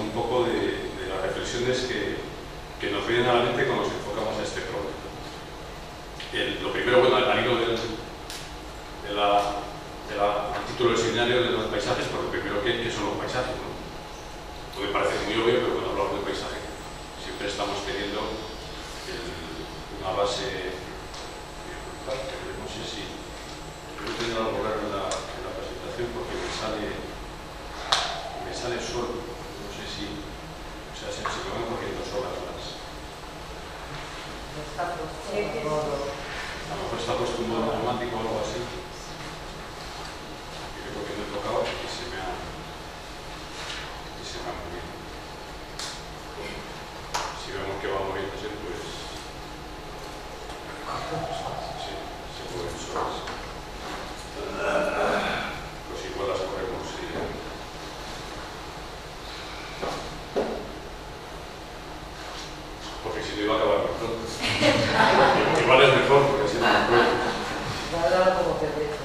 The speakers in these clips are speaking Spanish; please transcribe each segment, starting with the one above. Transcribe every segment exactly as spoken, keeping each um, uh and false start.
un poco de, de las reflexiones que, que nos vienen a la mente cuando nos enfocamos a este problema. El, lo primero, bueno, al hilo del, de la, de la, el título del seminario de los paisajes, pues lo primero que, que son los paisajes, ¿no? Puede parecer muy obvio, pero cuando hablamos de paisaje siempre estamos teniendo el, una base. No sé si voy a tener algo raro en la, en la presentación porque me sale me sale solo, no sé si o sea, se, se me van corriendo solas las está puesto a lo mejor está puesto un modo automático o algo así, y creo que no he tocado y se me ha y se me ha movido. Si vemos que va moviéndose, pues sí, se mueven solas. Pues igual las corremos y... porque si no iba a acabar muy pronto. Igual es mejor, porque si no me acuerdo. como te dejo.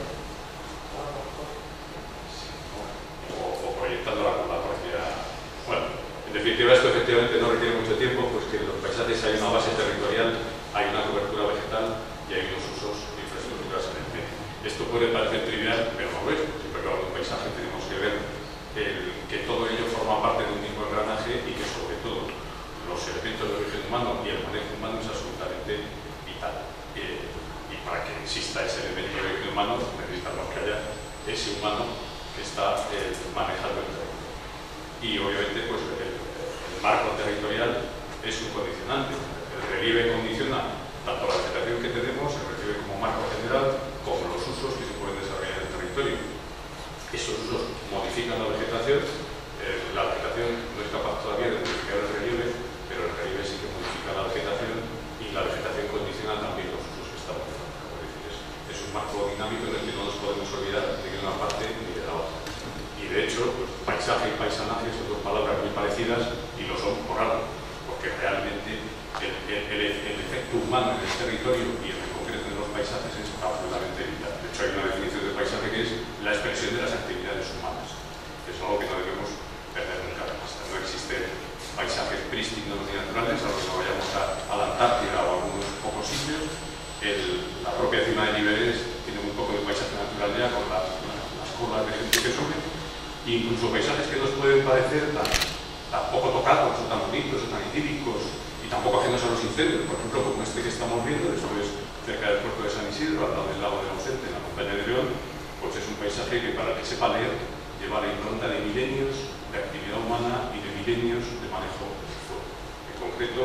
O, o proyectándola con la propia... Bueno, en definitiva esto efectivamente no requiere mucho tiempo, pues que en los paisajes hay una base territorial, hay una cobertura vegetal y hay unos usos de infraestructuras en el medio. Esto puede parecer trivial, pero no lo es. Siempre que hablamos de un paisaje tenemos que ver el, que todo ello forma parte de un mismo engranaje y que sobre todo los elementos de origen humano y el manejo humano es absolutamente vital. Eh, y para que exista ese elemento de origen humano necesitamos que haya ese humano que está eh, manejando el territorio. Y obviamente pues, el, el marco territorial es un condicionante. El relieve condiciona tanto la vegetación que tenemos, el relieve como marco general, como los usos que se pueden desarrollar en el territorio. Esos usos modifican la vegetación, eh, la vegetación no es capaz todavía de modificar el relieve, pero el relieve sí que modifica la vegetación y la vegetación condiciona también los usos que estamos haciendo. Es decir, es, es un marco dinámico en el que no nos podemos olvidar ni de una parte ni de la otra. Y de hecho, pues, paisaje y paisanaje son dos palabras muy parecidas y lo son por algo, porque realmente el, el, el, el efecto humano en el territorio y en el concreto de los paisajes es absolutamente vital. De hecho, hay una definición de paisaje que es la expresión de las actividades humanas. Es algo que no debemos perder nunca de vista. No existen paisajes prístinos ni naturales, a los que vayamos a, a la Antártida o a algunos pocos sitios. El, la propia cima de niveles tiene muy poco de paisaje natural ya con las, las colas de gente que sube. E incluso paisajes que nos pueden parecer tan, tan poco tocados o tan bonitos o tan idílicos y tampoco ajenos a los incendios, por ejemplo, como este que estamos viendo, esto es cerca del puerto de San Isidro, al lado del lago de Ausente, en la montaña de León, pues es un paisaje que para el que sepa leer lleva la impronta de milenios de actividad humana y de milenios de manejo del fuego. En concreto,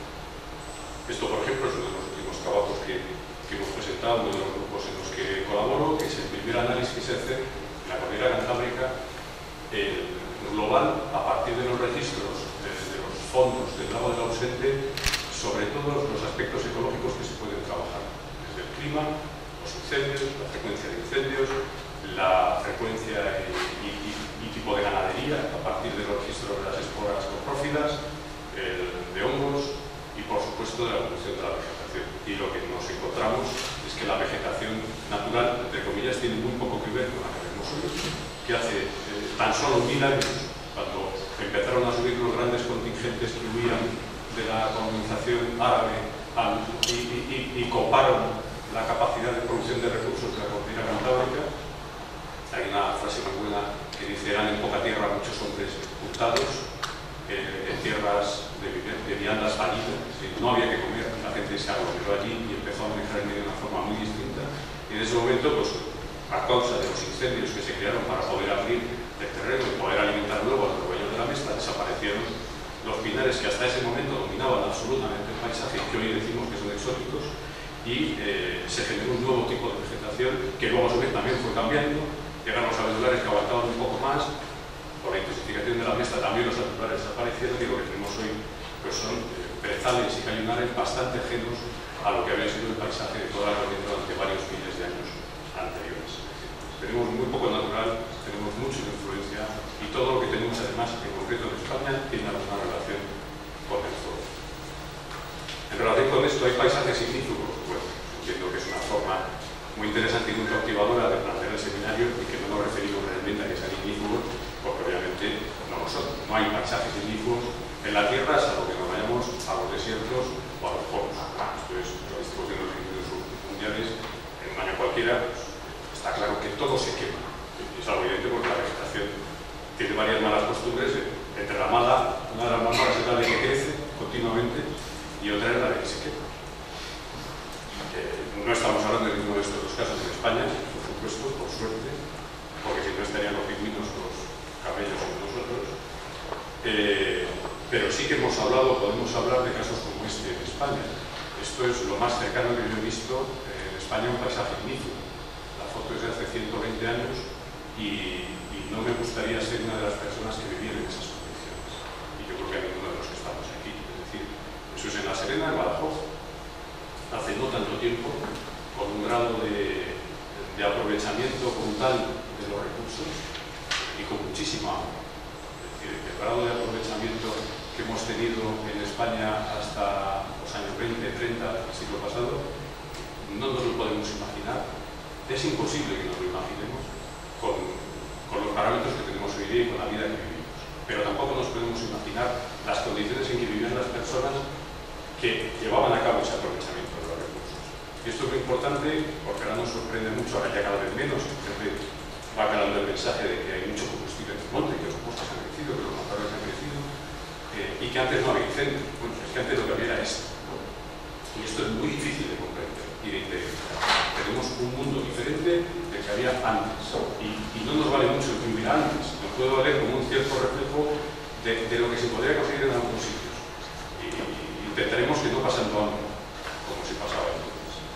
esto por ejemplo es uno de los últimos trabajos que, que hemos presentado, uno de los grupos en los que colaboro, que es el primer análisis que se hace en la cordillera cantábrica el global a partir de los registros de, de los fondos del lago del Ausente sobre todos los aspectos ecológicos que se pueden trabajar, desde el clima, los incendios, la frecuencia de incendios, la frecuencia y, y, y tipo de ganadería a partir de los registros de las esporas coprófilas, el de hongos y por supuesto de la evolución de la vegetación. Y lo que nos encontramos es que la vegetación natural, entre comillas, tiene muy poco que ver con la que vemos hoy, que hace eh, tan solo mil años, cuando empezaron a subir los grandes contingentes que huían de la colonización árabe al, y, y, y, y coparon la capacidad de producción de recursos de la cordillera cantábrica. Hay una frase muy buena que dice: eran en poca tierra muchos hombres hurtados, eh, en tierras de, de viandas fallidas, no había que comer, la gente se aglomeró allí y empezó a manejar el medio de una forma muy distinta. Y en ese momento, pues, a causa de los incendios que se crearon para poder abrir el terreno y poder alimentar luego a los rebaños de la mesta, desaparecieron los pinares que hasta ese momento dominaban absolutamente el paisaje, que hoy decimos que son exóticos, y eh, se generó un nuevo tipo de vegetación que luego a su vez también fue cambiando. Llegaron los abedulares que aguantaban un poco más, por la intensificación de la mesta también los abedulares desaparecieron y lo que tenemos hoy pues son eh, brezales y cañonares bastante ajenos a lo que había sido el paisaje de toda la corriente durante varios miles de años anteriores. Tenemos muy poco natural, tenemos mucha influencia y todo lo que tenemos además, en concreto en España, tiene alguna relación con el fuego. En relación con esto, ¿hay paisajes ignífugos? Bueno, entiendo que es una forma muy interesante y muy cautivadora de plantear el seminario y que no nos referimos realmente a que sean ignífugos, porque obviamente no lo son. No hay paisajes ignífugos en la Tierra, salvo que nos vayamos a los desiertos o a los polos. Esto es la distribución de los equilibrios mundiales en un año cualquiera. Está claro que todo se quema. Es algo evidente porque la vegetación tiene varias malas costumbres. Entre la mala, una de las más malas es la de que crece continuamente y otra es la de que se quema. No estamos hablando de ninguno de estos dos casos en España, por supuesto, por suerte, porque si no estarían los pingüinos, los camellos y nosotros. Eh, pero sí que hemos hablado, podemos hablar de casos como este en España. Esto es lo más cercano que yo he visto en España, un paisaje ignífugo. La foto es de hace ciento veinte años y, y no me gustaría ser una de las personas que vivían en esas condiciones. Y yo creo que a ninguno de los que estamos aquí. Es decir, eso es en La Serena, en Badajoz, hace no tanto tiempo, con un grado de, de aprovechamiento brutal de los recursos y con muchísima agua. Es decir, el grado de aprovechamiento que hemos tenido en España hasta los años veinte, treinta del siglo pasado, no nos lo podemos imaginar. Es imposible que nos lo imaginemos con, con los parámetros que tenemos hoy día y con la vida que vivimos. Pero tampoco nos podemos imaginar las condiciones en que vivían las personas que llevaban a cabo ese aprovechamiento. Y esto es muy importante porque ahora nos sorprende mucho, ahora ya cada vez menos, siempre va calando el mensaje de que hay mucho combustible en el monte, que los bosques han crecido, que los matorrales han crecido, eh, y que antes no había incendio. Bueno, es que antes lo que había era esto. Y esto es muy difícil de comprender y de interpretar. Tenemos un mundo diferente del que había antes. Y, y no nos vale mucho el que hubiera antes. Nos puede valer como un cierto reflejo de, de lo que se podría conseguir en algunos sitios. Y, y intentaremos que no pasando hambre, como se pasaba entonces.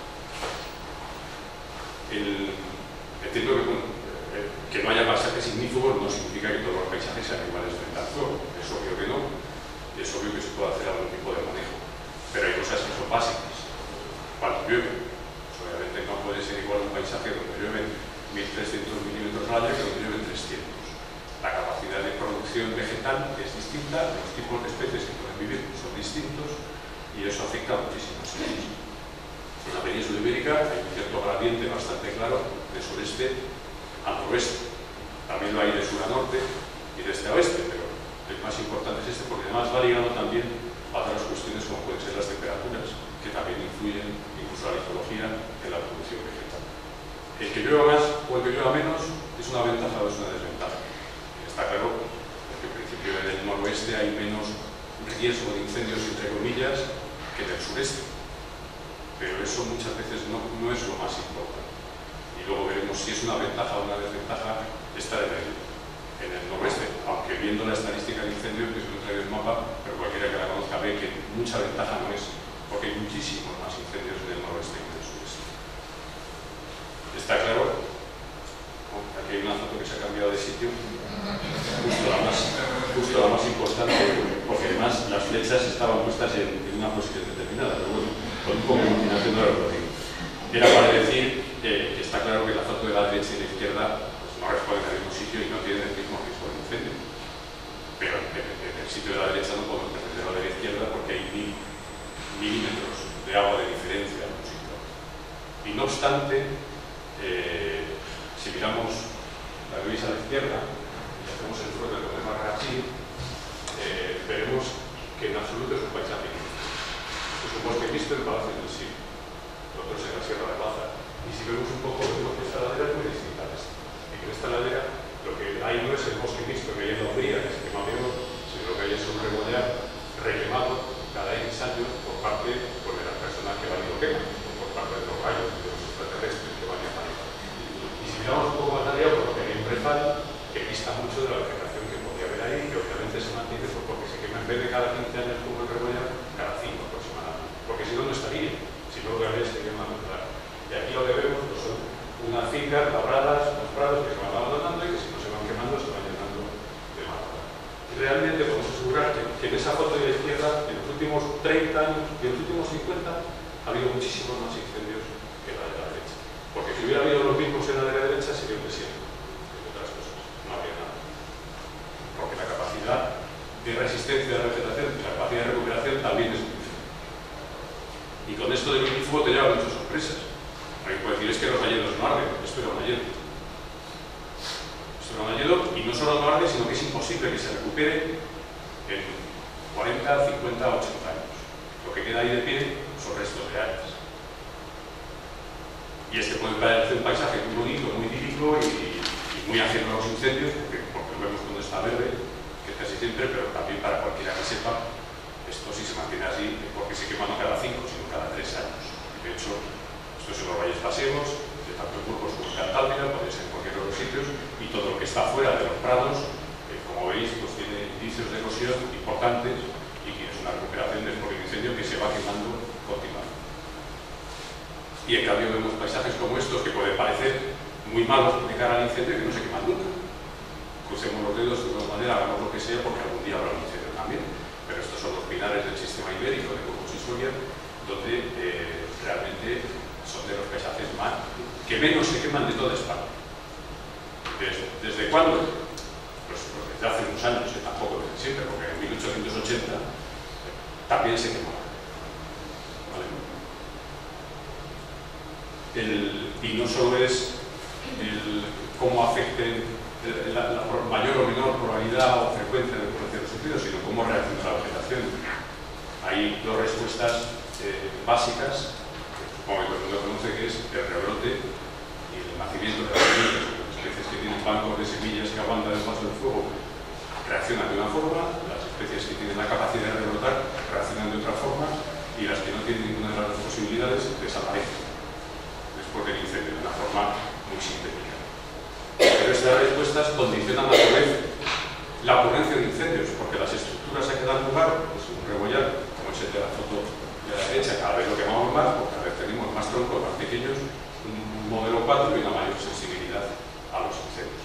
El, entiendo que, bueno, eh, que no haya paisajes ignífugos no significa que todos los paisajes sean iguales frente al sol. Es obvio que no, y es obvio que se puede hacer algún tipo de manejo. Pero hay cosas que son básicas. Cuando llueve, pues obviamente no puede ser igual un paisaje donde llueven mil trescientos milímetros al año que donde llueven trescientos. La capacidad de producción vegetal es distinta, los tipos de especies que pueden vivir son distintos y eso afecta a muchísimos sitios. En la península ibérica hay un cierto gradiente bastante claro de sureste a noroeste. También lo hay de sur a norte y de este a oeste, pero el más importante es este porque además va ligado también a otras cuestiones como pueden ser las temperaturas, que también influyen, incluso la ecología, en la producción vegetal. El que llueva más o el que llueva menos es una ventaja o es una desventaja. Está claro que en principio en el noroeste hay menos riesgo de incendios, entre comillas, que en el sureste. Pero eso muchas veces no, no es lo más importante. Y luego veremos si es una ventaja o una desventaja estar en el, en el noroeste, aunque viendo la estadística de incendios, que se lo he traído el mapa, pero cualquiera que la conozca ve que mucha ventaja no es, porque hay muchísimos más incendios en el noroeste que en el sureste. Está claro, oh, aquí hay una foto que se ha cambiado de sitio, justo la más, justo la más importante, porque además las flechas estaban puestas en, en una posición determinada, pero bueno, con un poco de imaginación no lo digo. Era para decir eh, que está claro que la foto de la derecha y la izquierda pues, no responden al mismo sitio y no tienen el mismo riesgo de incendio. Pero en, en, en el sitio de la derecha no podemos pretender la de la izquierda porque hay mil milímetros de agua de diferencia en un sitio. Y no obstante, eh, si miramos la gris a la izquierda y hacemos el fruto de poder marcar así, eh, veremos que en absoluto es un paisaje. Es un bosque mixto en Palacio del Sil, otros en la Sierra de Baza. Y si vemos un poco, vemos que esta ladera es muy distinta a esta. Y que en esta ladera lo que hay no es el bosque mixto que hay en la Hungría, que se quema menos, sino lo que hay es un rebollar requemado cada X años por parte pues, de las personas que van y lo queman, o por parte de los rayos y de los extraterrestres que van y aparecen. Y si miramos un poco más allá, pues lo que hay un prefal que dista mucho de la vegetación que podría haber ahí, que obviamente se mantiene pues, porque se quema en vez de cada quince años como el rebollar, cada cinco aproximadamente. Porque si no, no estaría, si no lo que habría sería más natural. Y aquí lo que vemos pues, son unas fincas labradas, unos prados que se van abandonando y que si no se van quemando se van llenando de matorral. Y realmente podemos asegurar que, que en esa foto de la izquierda, en los últimos treinta años y en los últimos cincuenta, ha habido muchísimos más incendios que la de la derecha. Porque si hubiera habido los mismos en la de la derecha, sería un desierto, entre otras cosas. No habría nada. Porque la capacidad de resistencia de la vegetación y la capacidad de recuperación también es muy diferente. Y con esto del ignífugo te lleva muchas sorpresas. Alguien puede decir, es que los hayedos no arden. Esto era un hayedo. Esto era un hayedo y no solo no arde, sino que es imposible imposible que se recupere en cuarenta, cincuenta, ochenta años. Lo que queda ahí de pie son restos de áreas. Y este puede parecer un paisaje muy bonito, muy idílico y, y muy ajeno a los incendios, porque, porque lo vemos cuando está verde, que casi siempre, pero también para cualquiera que sepa, esto sí se mantiene así, porque se quema no cada cinco, sino cada tres años. De hecho, esto es en los valles paseos, de tanto en Burgos como en Cantabria, puede ser en cualquier otro sitio, y todo lo que está fuera de los prados, eh, como veis, pues tiene indicios de erosión importantes y que es una recuperación después del incendio que se va quemando continuamente. Y en cambio vemos paisajes como estos que pueden parecer muy malos de cara al incendio y que no se queman nunca. Crucemos los dedos de alguna manera, hagamos lo que sea, porque algún día habrá un incendio también. Pero estos son los pinares del sistema ibérico de Burgos y Soria, donde eh, realmente son de los paisajes más que menos se queman de toda España. ¿Desde, desde cuándo? Pues, pues desde hace unos años, que tampoco desde siempre, porque en mil ochocientos ochenta eh, también se quemaba. ¿Vale? El, y no solo es el, cómo afecten la, la mayor o menor probabilidad o frecuencia de ocurrencia de los suicidios, sino cómo reacciona la vegetación. Hay dos respuestas eh, básicas, que supongo que todo el mundo conoce, que es el rebrote y el nacimiento de las semillas. Las especies que tienen bancos de semillas que aguantan el paso del fuego reaccionan de una forma, las especies que tienen la capacidad de rebrotar reaccionan de otra forma, y las que no tienen ninguna de las dos posibilidades desaparecen después del incendio, de una forma muy sintética. Pero estas respuestas condicionan a su vez la ocurrencia de incendios, porque las estructuras a que dan lugar, pues un rebollar, como es el de la foto de la derecha, cada vez lo quemamos más, porque cada vez tenemos más troncos más pequeños, un modelo cuatro y una mayor sensibilidad a los incendios.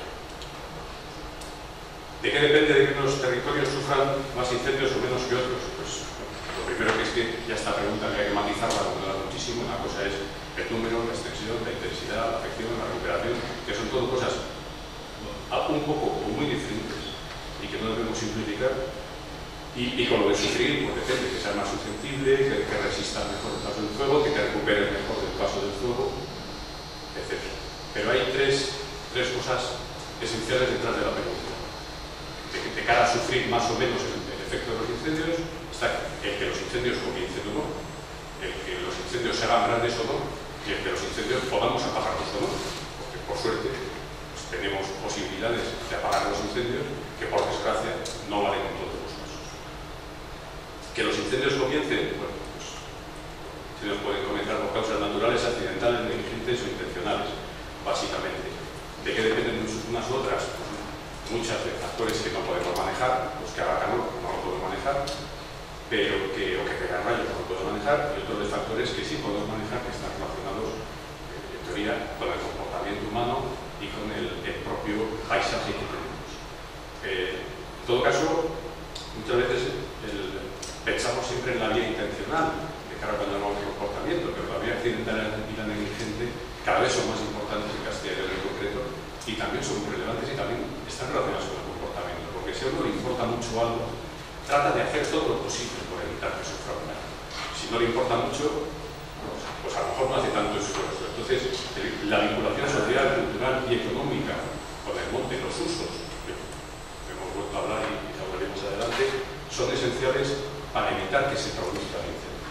¿De qué depende de que unos territorios sufran más incendios o menos que otros? Pues lo primero que es que ya esta pregunta que hay que matizarla, porque da muchísimo. Una cosa es el número, la extensión, la intensidad, la afección, la recuperación, que son todo cosas un poco o muy diferentes y que no debemos simplificar. Y, y con lo de sufrir, pues depende, que sea más susceptible, que, que resista mejor el paso del fuego, que te recupere mejor del paso del fuego, etcétera. Pero hay tres, tres cosas esenciales detrás de la pregunta. De, de cara a sufrir más o menos el, el efecto de los incendios, está el que los incendios comiencen o no, el que los incendios se hagan grandes o no, y el que los incendios podamos apagarlos o no, porque por suerte pues, tenemos posibilidades de apagar los incendios que por desgracia no valen en todos los casos. Que los incendios comiencen, bueno, pues se nos pueden comenzar por causas naturales, accidentales, negligentes o intencionales, básicamente. ¿De qué dependen unas u otras? Pues muchas de factores que no podemos manejar, pues que haga calor no lo podemos manejar, pero que, o que pegan rayos no lo podemos manejar, y otros de factores que sí podemos manejar, que están relacionados eh, en teoría con el comportamiento humano y con el, el propio paisaje que tenemos. Eh, en todo caso, muchas veces el, pensamos siempre en la vía intencional de cara a cuando hablamos de comportamiento, pero la vía accidental y la negligente cada vez son más importantes en Castilla y León en concreto, y también son muy relevantes y también están relacionadas con el comportamiento, porque si a uno le importa mucho algo, trata de hacer todo lo posible por evitar que sufra un daño. Si no le importa mucho, pues a lo mejor no hace tanto esfuerzo. Entonces, la vinculación social, cultural y económica con el monte, los usos, que hemos vuelto a hablar y que hablaremos adelante, son esenciales para evitar que se produzca el incendio.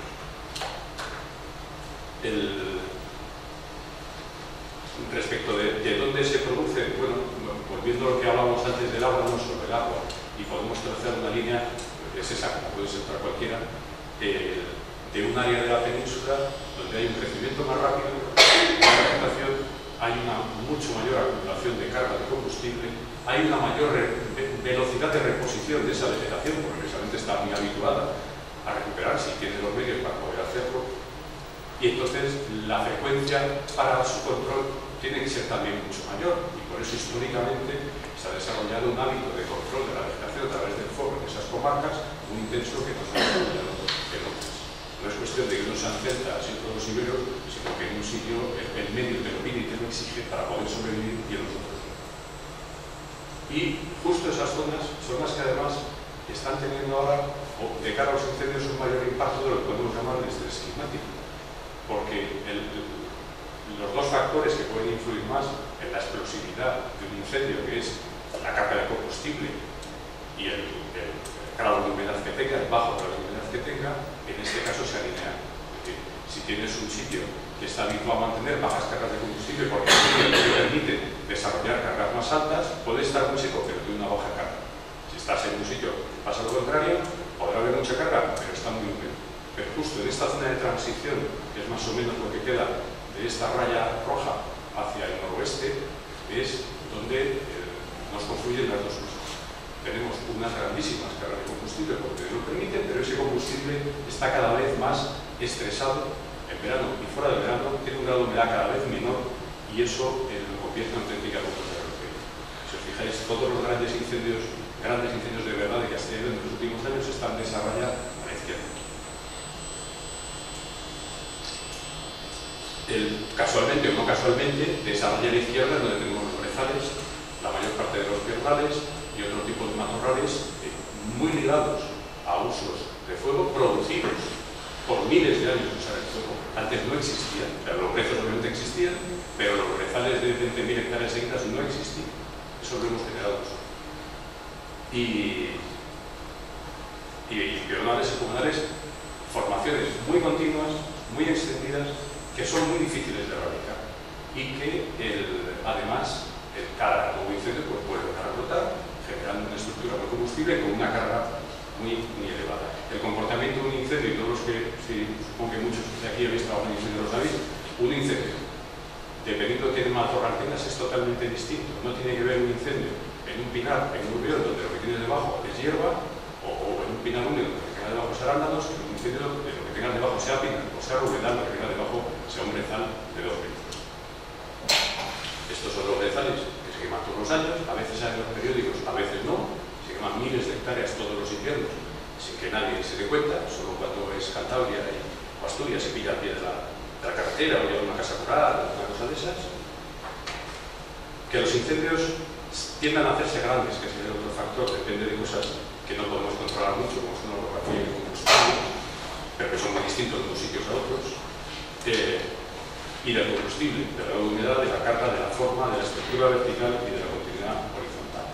El, respecto de, de dónde se produce, bueno, volviendo a lo que hablábamos antes del agua, no sobre el agua, y podemos trazar una línea, es esa, como puede ser para cualquiera, eh, de un área de la península donde hay un crecimiento más rápido, una vegetación, hay una mucho mayor acumulación de carga de combustible, hay una mayor velocidad de reposición de esa vegetación, porque precisamente está muy habituada a recuperar si tiene los medios para poder hacerlo, y entonces la frecuencia para su control tiene que ser también mucho mayor, y por eso históricamente se ha desarrollado un hábito de control de la vegetación a través del fuego en esas comarcas muy intenso que no se ha desarrollado en otras. No es cuestión de que no sean celtas y otros iberos, sino que en un sitio el, el medio te lo pide y te lo exige para poder sobrevivir y en los otros no. Y justo esas zonas son las que además están teniendo ahora, o de cara a los incendios, un mayor impacto de lo que podemos llamar el estrés climático. Porque el, el, los dos factores que pueden influir más en la explosividad de un incendio, que es la carga de combustible y el, el grado de humedad que tenga, el bajo grado de humedad que tenga, en este caso se alinean. Es decir, si tienes un sitio que está habituado a mantener bajas cargas de combustible porque el sitio te permite desarrollar cargas más altas, puede estar muy seco pero tiene una baja carga. Si estás en un sitio que pasa lo contrario, podrá haber mucha carga, pero está muy húmedo. Pero justo en esta zona de transición, que es más o menos lo que queda de esta raya roja hacia el noroeste, es donde eh, nos confluyen las dos cosas. Tenemos unas grandísimas cargas de combustible porque lo permiten, pero ese combustible está cada vez más estresado en verano y fuera de verano, tiene un grado de humedad cada vez menor y eso eh, lo convierte en auténtica bomba de erupción. Si os fijáis, todos los grandes incendios, grandes incendios de verdad de Castilla y León en los últimos años están de esa raya a la izquierda. El, casualmente o no casualmente, de esa raya a la izquierda es donde tenemos los brezales, la mayor parte de los pedernales y otro tipo de matorrales eh, muy ligados a usos de fuego producidos por miles de años de usar el fuego. Antes no existían, o sea, los brezos obviamente existían, pero los brezales de veinte mil hectáreas seguidas no existían. Eso lo hemos generado nosotros. Y, y, y pedernales y comunales, formaciones muy continuas, muy extendidas, que son muy difíciles de erradicar y que el, además el, cada nuevo incendio pues, puede dejar brotar generando una estructura de combustible con una carga muy, muy elevada. El comportamiento de un incendio, y todos los que, sí, supongo que muchos de aquí habéis trabajado en incendios lo sabéis, un incendio, dependiendo de qué matorraltenas, es totalmente distinto. No tiene que ver un incendio en un pinar, en un río, donde lo que tienes debajo es hierba, o, o en un pinar húmedo, donde lo que tenga debajo es arándanos, en un incendio de lo que tenga debajo sea pinar, o sea ruedal, lo que tenga debajo sea un brezal de dos metros. Estos son los brezales que se queman todos los años, a veces salen los periódicos, a veces no, se queman miles de hectáreas todos los inviernos, sin que nadie se dé cuenta, solo cuando es Cantabria o Asturias se pilla al pie de la, de la carretera o llega a una casa rural, una cosa de esas. Que los incendios tiendan a hacerse grandes, que es el otro factor, depende de cosas que no podemos controlar mucho, como son la orografía y el combustible, pero que son muy distintos de unos sitios a otros. Eh, y del combustible, de la humedad, de la carga, de la forma, de la estructura vertical y de la continuidad horizontal.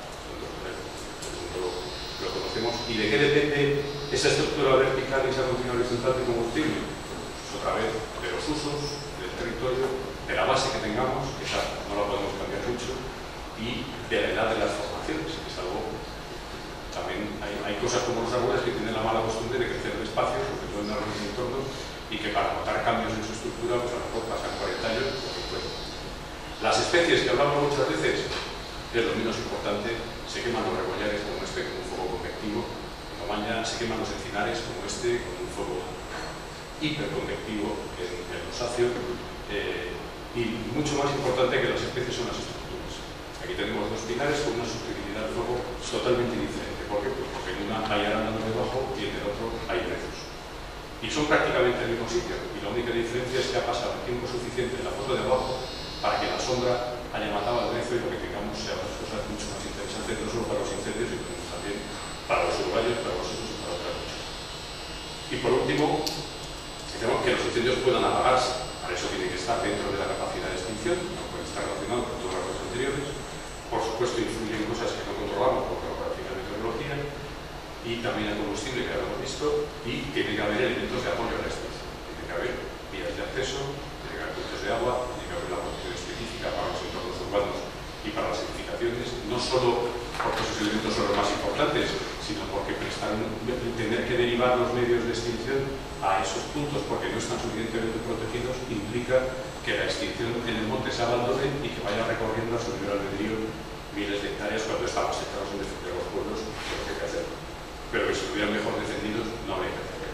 Lo, lo conocemos. ¿Y de qué depende esa estructura vertical y esa continuidad horizontal de combustible? Pues otra vez, de los usos, del territorio, de la base que tengamos, que esa no la podemos cambiar mucho, y de la edad de las formaciones, que es algo... También hay, hay cosas como los árboles que tienen la mala costumbre de crecer despacio, porque pueden dar los entornos, y que para notar cambios en su estructura, pues a lo mejor pasan cuarenta años, porque pueden. Las especies que hablamos muchas veces, que es lo menos importante, se queman los rebollares como este, con un fuego convectivo, en Omaña se queman los encinares como este, con un fuego hiperconvectivo en el rosáceo, eh, y mucho más importante que las especies son las estructuras. Aquí tenemos dos pinares con una susceptibilidad al fuego totalmente diferente. ¿Por qué? Pues porque en una hay arándanos debajo y en el otro hay brezos. Y son prácticamente el mismo sitio, y la única diferencia es que ha pasado el tiempo suficiente en la foto de abajo para que la sombra haya matado al brezo y lo que tengamos sea otras cosas mucho más interesantes, no solo para los incendios, sino también para los uruguayos, para los otros y para otras cosas. Y por último, decimos que los incendios puedan apagarse, para eso tiene que estar dentro de la capacidad de extinción, no puede estar relacionado con todas las cosas anteriores. Por supuesto, influyen cosas que no controlamos por geografía y meteorología, y también el combustible que ya lo hemos visto, y tiene que haber elementos de apoyo a la extinción. Tiene que haber vías de acceso, tiene que haber puntos de agua, tiene que haber la protección específica para los entornos urbanos y para las edificaciones, no solo porque esos elementos son los más importantes, sino porque prestar, tener que derivar los medios de extinción a esos puntos porque no están suficientemente protegidos implica que la extinción en el monte se abandone y que vaya recorriendo a su libre albedrío miles de hectáreas cuando estamos centrados en defender los pueblos, que es lo que hay que hacer. Pero que si estuvieran mejor defendidos, no habría que hacerlo.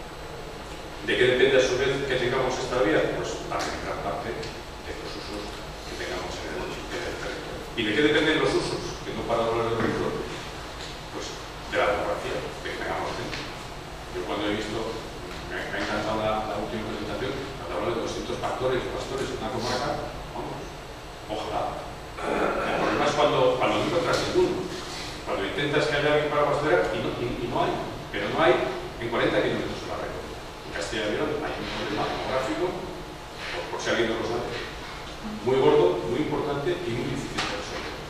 ¿De qué depende a su vez que tengamos esta vía? Pues también gran parte de los usos que tengamos en el, en el territorio. ¿Y de qué dependen los usos? Que no para hablar del territorio. Pues de la demografía que tengamos dentro. Yo cuando he visto, me, me ha encantado la, la última presentación, cuando hablo de doscientos pastores, pastores en una comarca, vamos, ojalá. El problema es cuando, cuando no encuentras ninguno. Cuando intentas que haya alguien para pastorear y no, y, y no hay, pero no hay en cuarenta kilómetros de la red. En Castilla y León hay un problema demográfico, por, por si alguien no lo sabe, muy gordo, muy importante y muy difícil de resolver. Y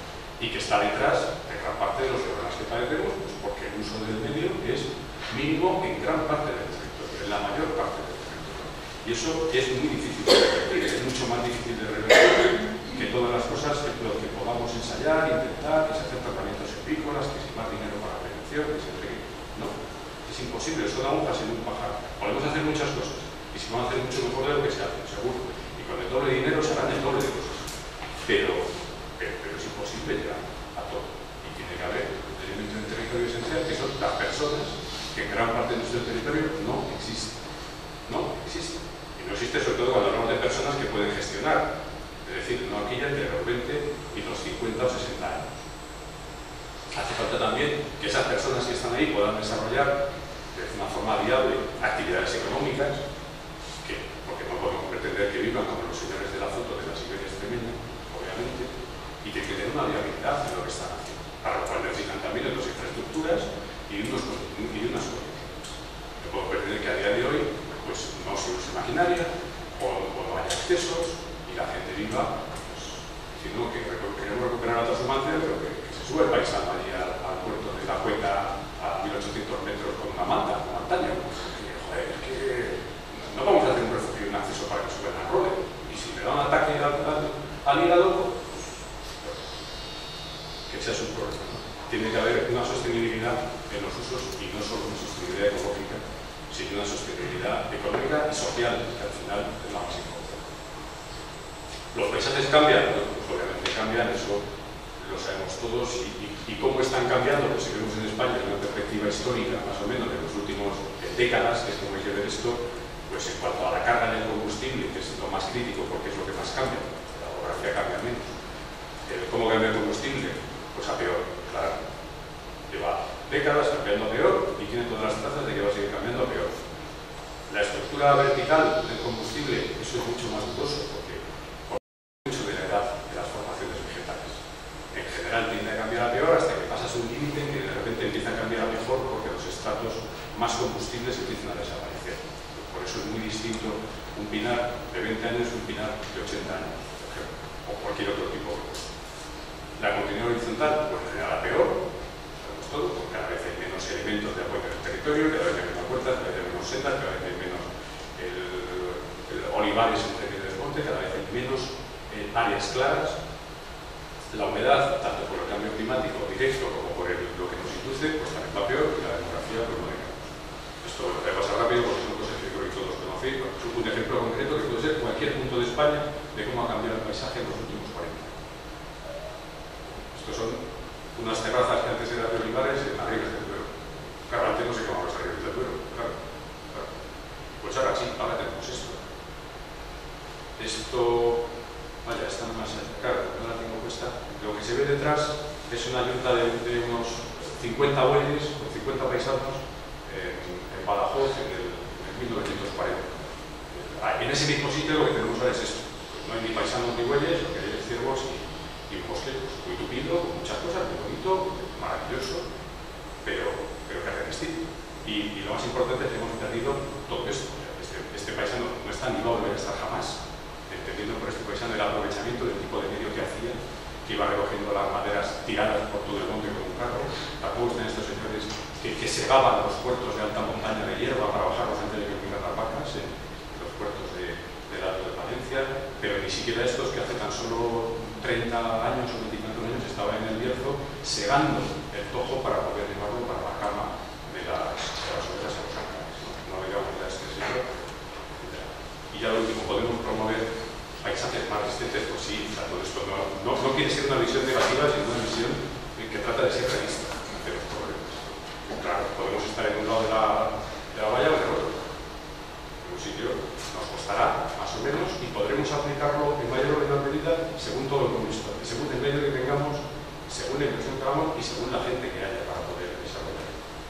y que está detrás de gran parte de los problemas que padecemos, pues porque el uso del medio es mínimo en gran parte del territorio, en la mayor parte del territorio. Y eso es muy difícil de revertir, es mucho más difícil de revertir que todas las cosas que, lo que podamos ensayar, intentar, que se hacen tratamientos epícolas, que si más dinero para la prevención, que se entregue. No, es imposible, son agujas en un pajar. Podemos hacer muchas cosas, y si vamos a hacer mucho mejor de lo que se hace, seguro. Y con el doble de dinero se harán el doble de cosas. Pero, pero, pero es imposible llegar a todo. Y tiene que haber un elemento del territorio esencial, que son las personas, que en gran parte de nuestro territorio no existen. No existen. Y no existe sobre todo cuando hablamos de personas que pueden gestionar. Es decir, no aquella entre los veinte y los cincuenta o sesenta años. Hace falta también que esas personas que están ahí puedan desarrollar de una forma viable actividades económicas, que, porque no podemos pretender que vivan como los señores de la foto de la Siberia extremeña, obviamente, y que tienen una viabilidad en lo que están haciendo, para lo cual necesitan también de las infraestructuras y, unos, y unas condiciones. No podemos pretender que a día de hoy pues, no se use maquinaria o, o no haya accesos, y la gente viva, pues, diciendo que queremos recuperar la transhumancia, pero que, que se sube el paisano allí al, al puerto de la Cuenca a mil ochocientos metros con una manta, una montaña. Pues, que, joder, es que no vamos a hacer un refugio y un acceso para que suban al role. Y si le da un ataque al, al, al hígado, pues, que ese es un problema, ¿no? Tiene que haber una sostenibilidad en los usos, y no solo una sostenibilidad ecológica, sino una sostenibilidad económica y social, que al final es la más importante. Los paisajes cambian, ¿no? Pues obviamente cambian, eso lo sabemos todos, y, y, y cómo están cambiando, pues si vemos en España en una perspectiva histórica, más o menos, de los últimos eh, décadas, que es como hay que ver esto, pues en cuanto a la carga del combustible, que es lo más crítico porque es lo que más cambia, la orografía cambia menos. Eh, ¿Cómo cambia el combustible? Pues a peor, claro. Lleva décadas cambiando a peor y tiene todas las trazas de que va a seguir cambiando a peor. La estructura vertical del combustible, eso es mucho más dudoso, porque mucho de la edad de las formaciones vegetales. En general tiende a cambiar a peor hasta que pasas un límite que de repente empieza a cambiar a mejor porque los estratos más combustibles empiezan a desaparecer. Por eso es muy distinto un pinar de veinte años que un pinar de ochenta años, por ejemplo, o cualquier otro tipo de cosa. La continuidad horizontal, pues en general a peor, sabemos todo, porque cada vez hay menos elementos de apoyo en el territorio, cada vez hay menos puertas, cada vez hay menos sendas, cada vez hay menos el, el olivares entre medio del monte, cada vez hay menos eh, áreas claras. La humedad, tanto por el cambio climático directo como por el, lo que nos induce, pues también va peor, y la demografía pues no digamos. Esto lo voy a pasar rápido porque son cosas que creo que todos conocéis. Un ejemplo concreto que puede ser cualquier punto de España de cómo ha cambiado el paisaje en los últimos cuarenta años. Estos son unas terrazas que antes eran de olivares en las Ribes del Duero. Claro, antes no se llamaban las Ribes del Duero, claro, claro. Pues ahora sí, ahora tenemos esto. Esto, vaya, está más claro, no la tengo puesta. Lo que se ve detrás es una yunta de, de unos cincuenta bueyes, con cincuenta paisanos, eh, en Badajoz en, el, en mil novecientos cuarenta. En ese mismo sitio lo que tenemos ahora es esto. Pues no hay ni paisanos ni bueyes, lo que hay es ciervos y, y un bosque pues, muy tupido, con muchas cosas, muy bonito, maravilloso, pero, pero que hace destino. Y, y lo más importante es que hemos perdido todo esto. Este, este paisano no está ni va a volver a estar jamás, entendiendo por este paisano el aprovechamiento del tipo de medio que hacía, que iba recogiendo las maderas tiradas por todo el monte con un carro. Tampoco están estos señores que, que segaban los puertos de alta montaña de hierba para bajarlos antes de que vinieran las vacas en los puertos de, del Alto de Palencia, pero ni siquiera estos que hace tan solo treinta años o veinticinco años estaban en el Bierzo segando el tojo para poder llevarlo para la cama de las, de las ovejas a los alcares. No, no digamos ya este señor. Y ya lo último, podemos promover paisajes más resistentes, pues sí, o sea, todo esto no, no, no quiere ser una visión negativa, sino una visión que trata de ser realista ante los problemas. Claro, podemos estar en un lado de la, de la valla o en el otro. En un sitio nos costará más o menos y podremos aplicarlo en mayor o menor medida según todo lo que hemos visto, según el medio que tengamos, según la inversión que hagamos y según la gente que haya para poder desarrollar.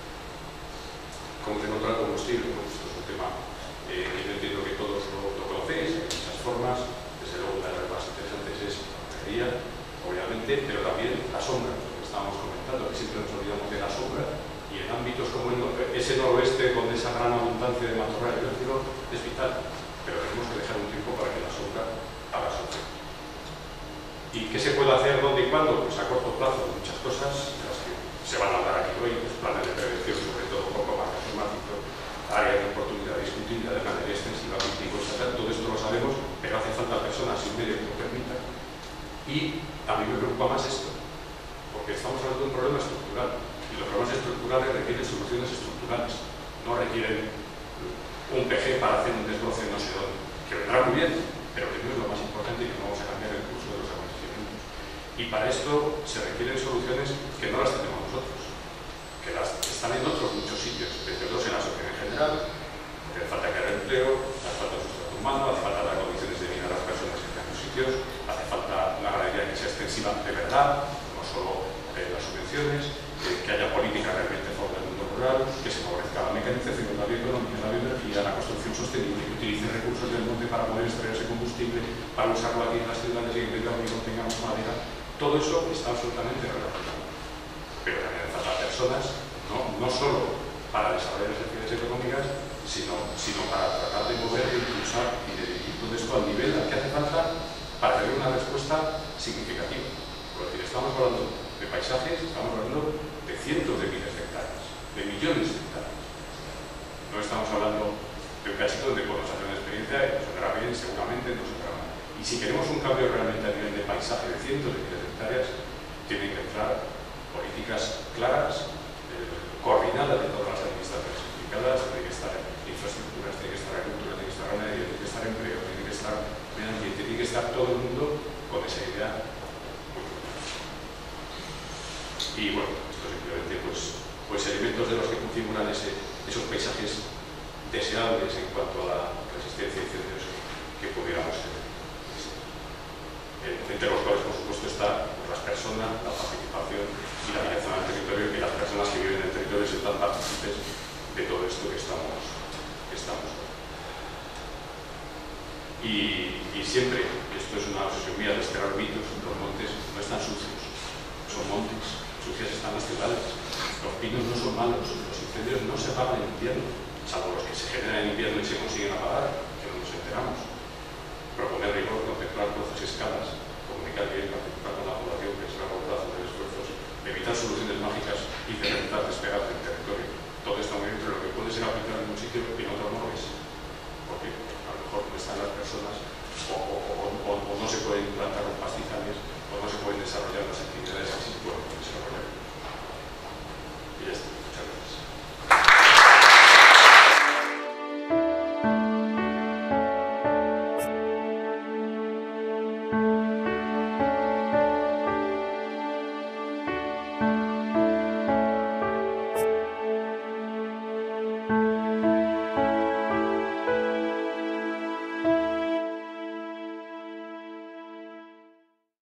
¿Cómo se encuentra el combustible? Pues esto es un tema eh, que yo entiendo que todos lo, lo conocéis, hay muchas formas. Desde luego, una de las más interesantes es la energía, obviamente, pero también la sombra, lo que estábamos comentando, que siempre nos olvidamos de la sombra, y en ámbitos como el, ese noroeste, con esa gran abundancia de matorral biológico, es vital, pero tenemos que dejar un tiempo para que la sombra haga su efecto. ¿Y qué se puede hacer, dónde y cuándo? Pues a corto plazo, muchas cosas, de las que se van a hablar aquí hoy, pues planes de prevención, sobre todo poco más climático, áreas de oportunidad discutida de manera extensiva, cultivos, etcétera. Todo esto lo sabemos, pero hace falta personas y un medio que lo permita. Y a mí me preocupa más esto, porque estamos hablando de un problema estructural, y los problemas estructurales requieren soluciones estructurales, no requieren un P G para hacer un desbroce no sé dónde, que vendrá muy bien, pero que no es lo más importante y que no vamos a cambiar el curso de los acontecimientos. Y para esto se requieren soluciones que no las tenemos nosotros, que las están en otros muchos sitios, entre otros en la sociedad en general, porque hace falta crear empleo, hace falta un sustrato humano, hace falta dar condiciones de vida a las personas que están en los sitios, hace falta una ganadería que sea extensiva de verdad, no solo eh, las subvenciones, eh, que haya política realmente a favor del mundo rural, que se favorezca la mecanización de la bioeconomía, la bioenergía, la construcción sostenible, que utilice recursos del monte para poder extraer ese combustible, para usarlo aquí en las ciudades y en el que no tengamos madera. Todo eso está absolutamente relacionado. Pero también hace falta personas, no, no solo para desarrollar las actividades económicas, sino, sino para tratar de mover, de impulsar y de dirigir todo esto al nivel al que hace falta para tener una respuesta significativa. Es decir, estamos hablando de paisajes, estamos hablando de cientos de miles de hectáreas, de millones de hectáreas. No estamos hablando de un cachito donde podemos hacer una experiencia y nos vendrá bien, seguramente nos vendrá mal. Y si queremos un cambio realmente a nivel de paisaje de cientos de miles de hectáreas, tienen que entrar políticas claras, eh, coordinadas de todas las administraciones implicadas, tiene que estar infraestructuras, tiene que estar agricultura, tiene que estar ganadería, tiene que estar empleo, tiene que estar medio ambiente, tiene que estar todo el mundo con esa idea muy clara. Y bueno, esto simplemente pues, pues elementos de los que configuran ese, esos paisajes deseables en cuanto a la resistencia a incendios que pudiéramos tener. Entre los cuales, por supuesto, está pues, las personas, la participación y la dirección al territorio, y las personas que viven en el territorio se están partícipes de todo esto que estamos, que estamos y, y siempre, esto es una obsesión mía, desterrar mitos, los montes no están sucios, son montes, sucias están las ciudades, los pinos no son malos, los incendios no se apagan en invierno, salvo los que se generan en invierno y se consiguen apagar, que no nos enteramos. Proponer rigor, contemplar plazas y escalas, comunicar bien, participar con la población, pensar a largo plazo de esfuerzos, evitar soluciones mágicas y intentar despegar del territorio. Todo está muy bien, pero lo que puede ser aplicado en un sitio que en otro no lo es. Porque a lo mejor no están las personas o, o, o, o, o no se puede implantar